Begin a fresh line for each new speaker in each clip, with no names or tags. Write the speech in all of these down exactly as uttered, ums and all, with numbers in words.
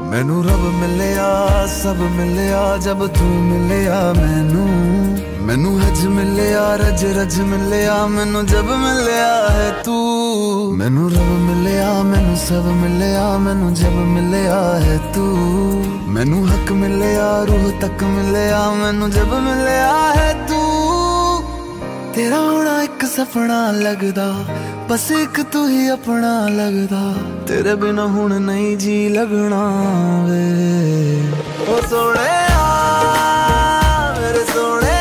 मैनू रब मिलिया सब मिलिया जब तू मिलिया मैनू। मैनू हज मिलिया रज रज मिलिया मैनू जब मिलिया है तू। मैनू रब मिलिया मैनू सब मिलिया मैनू जब मिलिया है तू। मैनू हक मिलिया रूह तक मिलिया मैनू जब मिलिया है तू। तेरा होना एक सपना लगदा बस एक तू ही अपना लगदा। तेरे बिना हुण नहीं जी लगना वे ओ सोने मेरे सोने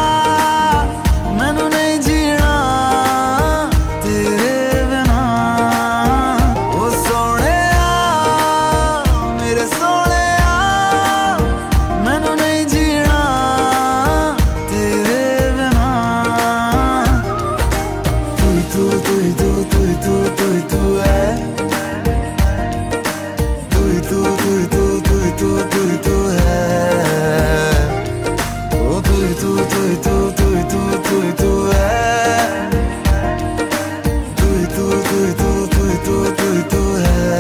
मैनू नहीं जीना तेरे बिना। ओ सोने मेरे सोने मैनू नहीं जीना तेरे बिना। तू तू तू तू तू तू तू तू है तू तू तू तू तू तू तू तू है ओ तू तू तू तू तू तू तू तू है तू तू तू तू तू तू तू है।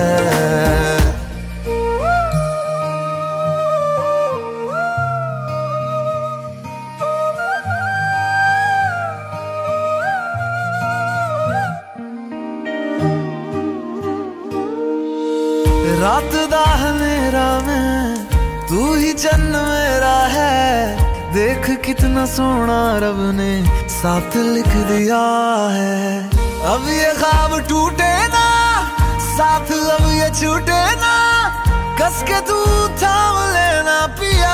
रात दा मेरा मैं तू ही चन्न मेरा है। देख कितना सोना रब ने साथ लिख दिया है। अब ये ख्वाब टूटे ना साथ अब ये छूटे ना। कस के तू थाम लेना पिया।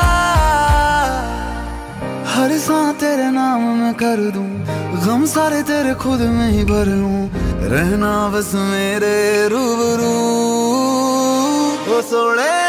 हर सांस तेरे नाम में कर दूं गम सारे तेरे खुद में ही भर लूं। रहना बस मेरे रूबरू ओ सोने